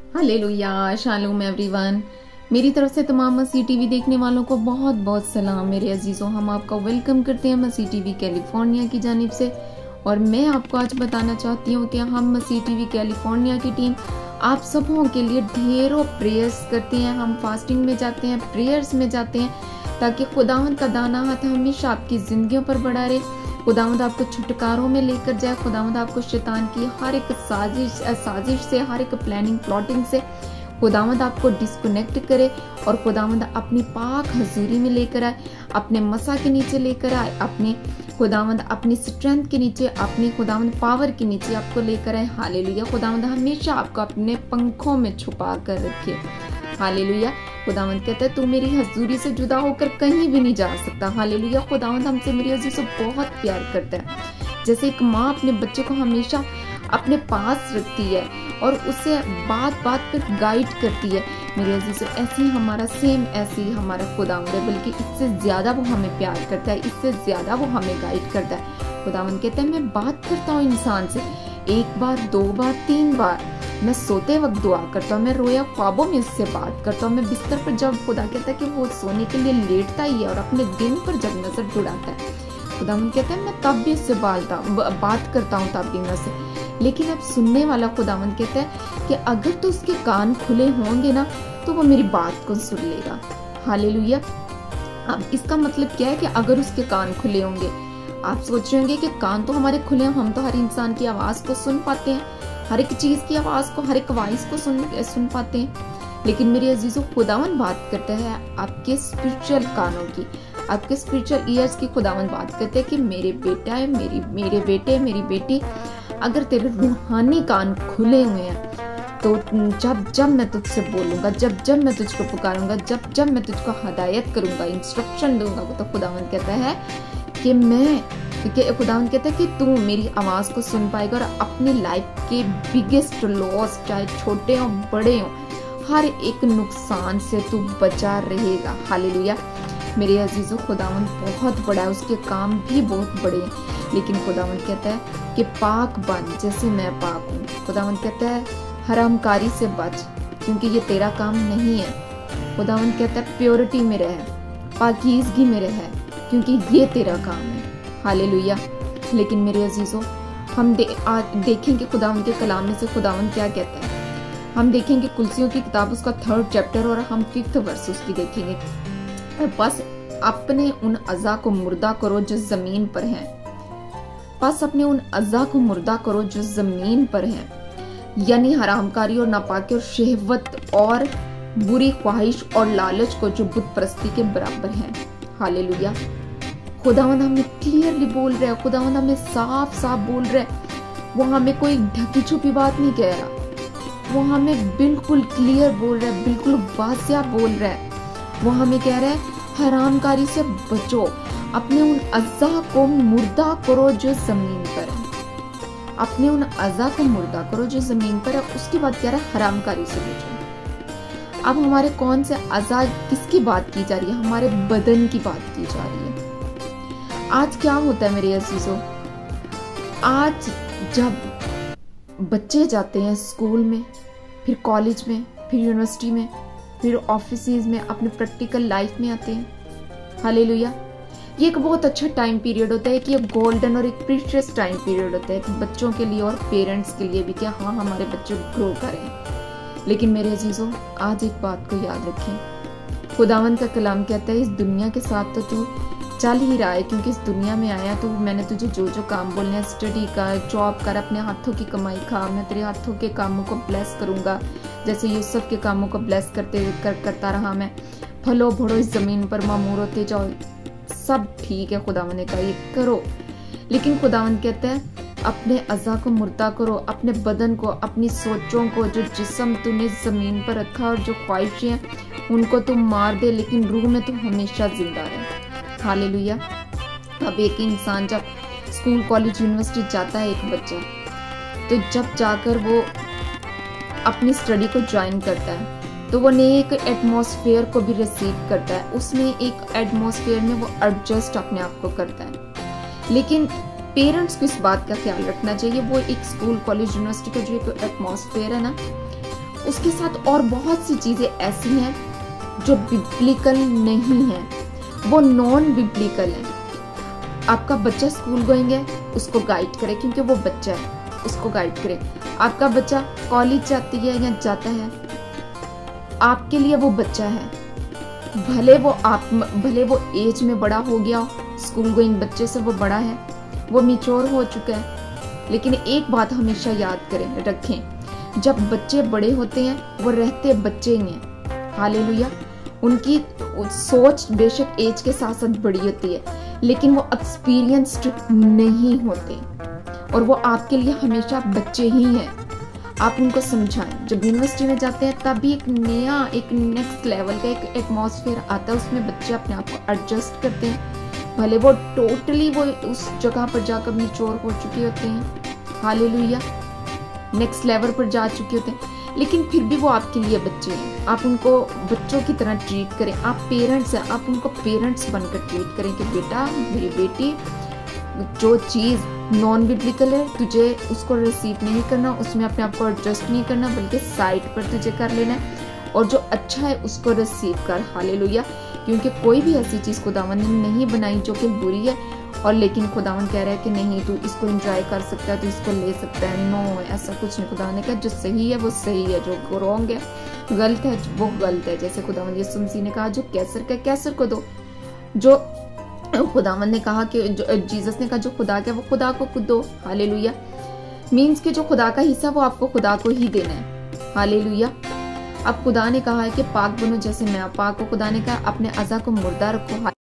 Hallelujah, shalom everyone. मेरी तरफ से तमाम मसीह टीवी देखने वालों को बहुत बहुत सलाम। मेरे अजीजों, हम आपका वेलकम करते हैं मसीह टीवी कैलिफोर्निया की जानिब से। और मैं आपको आज बताना चाहती हूँ कि हम मसीह टीवी कैलिफोर्निया की टीम आप सबों के लिए ढेरों प्रेयर्स करते हैं। हम फास्टिंग में जाते हैं, प्रेयर्स में जाते हैं, ताकि खुदावंद का दाना हाथ हमेशा आपकी जिंदगियों पर बढ़ा रहे। खुदावंद आपको छुटकारों में लेकर जाए। खुदावंद आपको शैतान की हर एक साजिश से, हर एक प्लानिंग प्लॉटिंग से खुदावंद आपको डिस्कनेक्ट करे और खुदावंद अपनी पाक हजूरी में लेकर आए, अपने मसा के नीचे लेकर आए, अपनी खुदावंद अपनी स्ट्रेंथ के नीचे, अपनी खुदावंद पावर के नीचे आपको लेकर आए। हालेलुया। खुदावंद हमेशा आपको अपने पंखों में छुपा कर रखे। हालेलुया। खुदावंद कहता है तू मेरी हजूरी से जुदा होकर कहीं भी नहीं जा सकता। हालेलुया। खुदावंद हमसे मेरी अजीज से बहुत प्यार करता है। जैसे एक माँ अपने बच्चे को हमेशा अपने पास रखती है और उसे बात बात पर गाइड करती है, मेरे अजीज, ऐसे ही हमारा खुदावंद है, बल्कि इससे ज्यादा वो हमें प्यार करता है, इससे ज्यादा वो हमें गाइड करता है। खुदावंद कहता है मैं बात करता हूँ इंसान से 1 बार 2 बार 3 बार, मैं सोते वक्त दुआ करता हूँ, मैं रोया ख्वाबों में उससे बात करता हूँ, मैं बिस्तर पर जब खुदा कहता है कि वो सोने के लिए लेटता ही है और अपने दिन पर जब नजर जुड़ाता है, खुदावंद कहता है मैं तब भी उससे बात करता हूँ तब भी मैं उससे। लेकिन अब सुनने वाला खुदावंद कहता है कि अगर तो उसके कान खुले होंगे ना तो वो मेरी बात को सुन लेगा। हालेलुया। अब इसका मतलब क्या है कि अगर उसके कान खुले होंगे, आप सोच रहे होंगे कि कान तो हमारे खुले हैं, हम तो हर इंसान की आवाज को सुन पाते हैं, हर एक चीज की आवाज को, हर एक वॉइस को सुन पाते हैं। लेकिन मेरे अजीजों, खुदावंद बात करता है आपके स्पिरिचुअल कानों की, आपके स्पिरिचुअल ईयर्स की। खुदावंद बात करते हैं कि मेरे बेटा है, मेरे बेटे, मेरी बेटी, अगर तेरे रूहानी कान खुले हुए हैं तो जब मैं तुझसे बोलूंगा, जब मैं तुझको पुकारूंगा, जब मैं तुझको हदायत करूंगा, इंस्ट्रक्शन दूंगा, तो खुदावंद कहता है कि खुदावंद कहता है कि तू मेरी आवाज को सुन पाएगा और अपनी लाइफ के बिगेस्ट लॉस, चाहे छोटे हो बड़े हो, हर एक नुकसान से तू बचा रहेगा। हालेलुया। मेरे अजीजों, खुदावंद बहुत बड़ा है, उसके काम भी बहुत बड़े हैं, लेकिन खुदावंद कहता है कि पाक बन जैसे मैं पाक हूँ। खुदावंद कहता है हरामकारी से बच, क्योंकि ये तेरा काम नहीं है। खुदावंद कहता है प्योरिटी में रह, पाकीज़गी में रह, क्योंकि ये तेरा काम है। हालेलुया। लेकिन मेरे अजीजों, हम देखेंगे खुदावंद के कलाम में से खुदावंद क्या कहता है। हम देखेंगे कुलसियों की किताब उसका 3rd चैप्टर और हम 5th वर्स उसकी देखेंगे। और बस अपने उन अज़ा को मुर्दा करो जो जमीन पर हैं, बस अपने उन अज़ा को मुर्दा करो जो जमीन पर हैं, यानी हरामकारी और नापाकी और शहवत और बुरी ख्वाहिश और लालच को जो बुत परस्ती के बराबर हैं। हालेलुया। खुदावंद हमें क्लियरली बोल रहा है, खुदावंद हमें साफ साफ बोल रहा है। वो हमें कोई ढकी छुपी बात नहीं कह रहा, वो हमें बिल्कुल क्लियर बोल रहा है, बिल्कुल वाज़िया बोल रहा है। वो हमें कह रहा है हरामकारी से बचो, अपने उन अज़ा को मुर्दा करो जो जमीन पर है, अपने उन अज़ा को मुर्दा करो जो जमीन पर है। उसके बाद कह रहा है हरामकारी से बचो। अब हमारे कौन से अज़ा, किसकी बात की जा रही है? हमारे बदन की बात की जा रही है। आज क्या होता है मेरे अजीजों, आज जब बच्चे जाते हैं स्कूल में, फिर कॉलेज में, फिर यूनिवर्सिटी में, फिर ऑफिसेज में, अपने प्रैक्टिकल लाइफ में आते हैं। हालेलुया। ये एक बहुत अच्छा टाइम पीरियड होता है कि एक गोल्डन और एक प्रीशियस टाइम पीरियड होता है बच्चों के लिए और पेरेंट्स के लिए भी, क्या हाँ हमारे बच्चे ग्रो करें। लेकिन मेरे अजीजों, आज एक बात को याद रखें, खुदावंद का कलाम कहता है इस दुनिया के साथ तो तू चल ही रहा है, क्योंकि इस दुनिया में आया तो मैंने तुझे जो जो काम बोलने हैं, स्टडी कर, जॉब कर, अपने हाथों की कमाई खा, मैं तेरे हाथों के कामों को ब्लेस करूंगा, जैसे यूसुफ के कामों को ब्लेस करता रहा मैं। फलो भरो इस जमीन पर, मामूर होते जाओ, सब ठीक है, खुदावंद ने कहा ये करो। लेकिन खुदावंद कहता है अपने अज़ा को मुर्दा करो, अपने बदन को, अपनी सोचों को, जो जिस्म तूने जमीन पर रखा और जो ख्वाहिशें हैं उनको तू मार दे, लेकिन रूह में तू हमेशा जिंदा रहे। हालेलुया। अब एक इंसान जब स्कूल कॉलेज यूनिवर्सिटी जाता है, एक बच्चा, तो जब जाकर वो अपनी स्टडी को ज्वाइन करता है तो वो नए एक एटमॉस्फेयर को भी रिसीव करता है, उसमें एक एटमॉस्फेयर में वो एडजस्ट अपने आप को करता है। लेकिन पेरेंट्स को इस बात का ख्याल रखना चाहिए, वो एक स्कूल कॉलेज यूनिवर्सिटी का जो एक एटमॉस्फेयर है ना, उसके साथ और बहुत सी चीजें ऐसी हैं जो बिब्लिकल नहीं है, वो नॉन बिब्लिकल है। आपका बच्चा स्कूल गोइंग है, उसको गाइड करे, क्योंकि वो बच्चा है, उसको गाइड करे। आपका बच्चा कॉलेज जाती है या जाता है, आपके लिए वो बच्चा है। भले वो एज में बड़ा हो गया, स्कूल गोइंग बच्चे से वो बड़ा है, वो मैच्योर हो चुका है, लेकिन एक बात हमेशा याद करें, रखें, जब बच्चे बड़े होते हैं वो रहते बच्चे ही हैं। हालेलुया। उनकी सोच बेशक एज के साथ साथ बड़ी होती है, लेकिन वो एक्सपीरियंस्ड नहीं होते और वो आपके लिए हमेशा बच्चे ही हैं। आप उनको समझाएं। जब यूनिवर्सिटी में जाते हैं तब भी एक नया, एक नेक्स्ट लेवल का एक एटमॉस्फेयर आता है, उसमें बच्चे अपने आप को एडजस्ट करते हैं। भले वो टोटली वो उस जगह पर जाकर मैच्योर हो चुके होते हैं, हालेलुया, नेक्स्ट लेवल पर जा चुके होते हैं, लेकिन फिर भी वो आपके लिए बच्चे हैं। आप उनको बच्चों की तरह ट्रीट करें। आप पेरेंट्स हैं, आप उनको पेरेंट्स बनकर ट्रीट करें कि बेटा, मेरी बेटी, जो चीज़ नॉन बिब्लिकल है तुझे उसको रिसीव नहीं करना, उसमें अपने आप को एडजस्ट नहीं करना, बल्कि साइड पर तुझे कर लेना है, और जो अच्छा है उसको रिसीव कर। हालेलुया। क्योंकि कोई भी ऐसी चीज़ खुदावंद ने नहीं बनाई जो कि बुरी है, और लेकिन खुदावंद कह रहा है कि नहीं, तू इसको एंजॉय कर सकता है, तू इसको ले सकता है। नो, ऐसा कुछ नहीं। खुदावंद ने कहा जो सही है वो सही है, जो रॉन्ग है, गलत है, वो गलत है। जैसे खुदावंद यीशु मसीह ने कहा जो कैसर का कैसर को दो, जो खुदावंद ने कहा कि जीसस ने कहा जो खुदा का वो खुदा को खुद दो। हालेलुया। मीन्स कि जो खुदा का हिस्सा वो आपको खुदा को ही देना है। हालेलुया। अब खुदा ने कहा है कि पाक बनो जैसे मैं पाक हो। खुदा ने कहा अपने अज़ा को मुर्दा रखो।